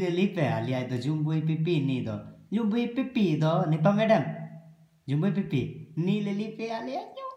Lipe ali ai to jumbui pipi ni do. Jumbui pipi do ni pa madam. Jumbui pipi. Ni le lipe ali ai.